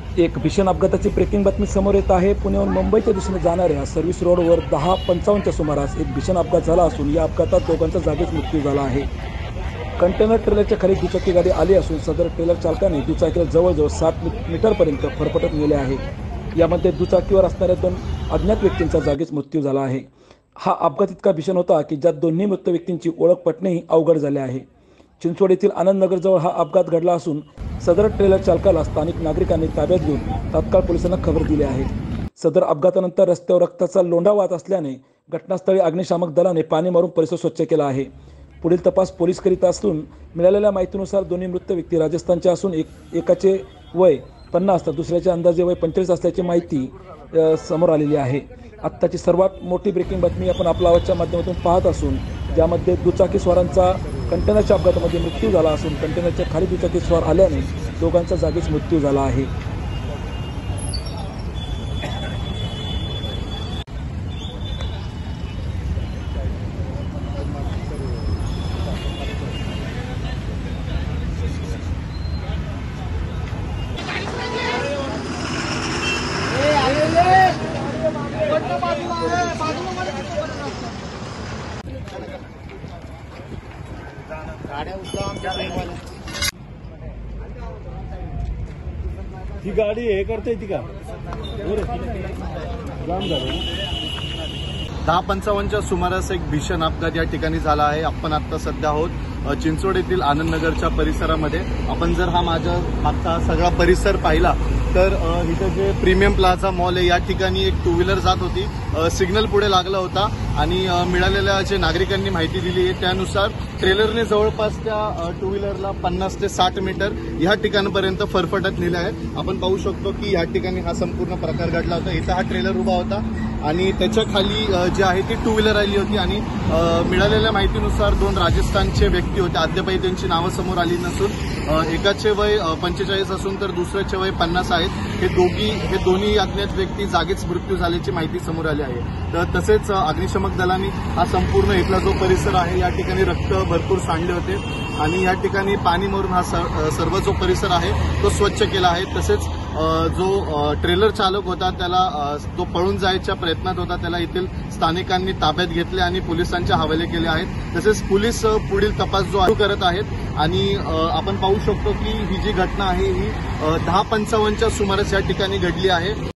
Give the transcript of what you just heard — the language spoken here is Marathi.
एक भीषण अपघाताची ब्रेकिंग बातमी समोर येत आहे। पुण्याहून मुंबईच्या दिशेने जाणाऱ्या सर्व्हिस रोडवर 10:55च्या सुमारास एक भीषण अपघात झाला असून या अपघातात दोघांचा जागीच मृत्यू झाला आहे। कंटेनर ट्रेलरच्या खाली दुचाकी गाडी आली असून सदर ट्रेलर चालकाने दुचाकीला जवळजवळ 60 मीटरपर्यंत फरफटत नेले आहे। यामध्ये दुचाकीवर असणाऱ्या 2 अज्ञात व्यक्तींचा जागीच मृत्यू झाला आहे। हा अपघात इतका भीषण होता की ज्यात दोन्ही मृत व्यक्तींची ओळख पटणेही अवघड झाले आहे। चिंचवड येथील आनंदनगरजवळ हा अपघात घडला असून सदर ट्रेलर चालकाला स्थानिक नागरिकांनी ताब्यात घेऊन तात्काळ पोलिसांना खबर दिली आहे। सदर अपघातानंतर रस्त्यावर रक्ताचा लोंढा वाहत असल्याने घटनास्थळी अग्निशामक दलाने पाणी मारून परिसर स्वच्छ केला आहे। पुढील तपास पोलीस करीत असून मिळालेल्या माहितीनुसार दोन्ही मृत व्यक्ती राजस्थानचे असून एकाचे वय 50 तर दुसऱ्याचे अंदाजे वय 45 असल्याची माहिती समोर आलेली आहे। आत्ताची सर्वात मोठी ब्रेकिंग बातमी आपण आपला आवाजच्या माध्यमातून पाहत असून ज्यामध्ये दुचाकी स्वारांचा कंटेनरच्या अपघातामध्ये मृत्यू झाला असून कंटेनरच्या खाली दुचाकी स्वार आल्याने दोघांचा जागीच मृत्यू झाला आहे। ही गाडी हे करते ती का 10:55च्या सुमारास एक भीषण अपघात या ठिकाणी झाला आहे। आपण आता सध्या आहोत चिंचवड येथील आनंदनगरच्या परिसरामध्ये। आपण जर हा मागचा सगळा परिसर पाहिला तर इथे जे प्रीमियम प्लाझा मॉल आहे या ठिकाणी एक 2 व्हीलर जात होती, सिग्नल पुढे लागला होता आणि मिळालेल्या जे नागरिकांनी माहिती दिली आहे त्यानुसार ट्रेलरने जवळपास त्या 2 व्हीलरला 50 ते 60 मीटर या ठिकाणपर्यंत फरफटत नेले आहे। आपण पाहू शकतो की या ठिकाणी हा संपूर्ण प्रकार घडला होता। इथं हा ट्रेलर उभा होता आणि त्याच्या खाली जी आहे ती 2 व्हीलर आली होती आणि मिळालेल्या माहितीनुसार 2 राजस्थानचे व्यक्ती होते। अद्यापही त्यांची नावं समोर आली नसून एकाचे वय 45 असून तर दुसऱ्याचे वय 50 आहेत। हे दोन्ही अज्ञात व्यक्ती जागीच मृत्यू झाल्याची माहिती समोर आली आहे। तर तसेच अग्निशमक दलाने हा संपूर्ण इथला जो परिसर आहे या ठिकाणी रक्त भरपूर सांडले होते आणि या ठिकाणी पाणी मारून हा सर्व जो परिसर आहे तो स्वच्छ केला आहे। तसेच जो ट्रेलर चालक होता त्याला तो पळून जायच्या प्रयत्नात होता त्याला येथील स्थानिकांनी ताब्यात घेतले आणि पोलिसांच्या हवाले केले आहेत। तसेच पोलीस पुढील तपास जो सुरू करत आहेत आणि आपण पाहू शकतो की ही जी घटना आहे ही 10:55च्या सुमारास या ठिकाणी घडली आहे।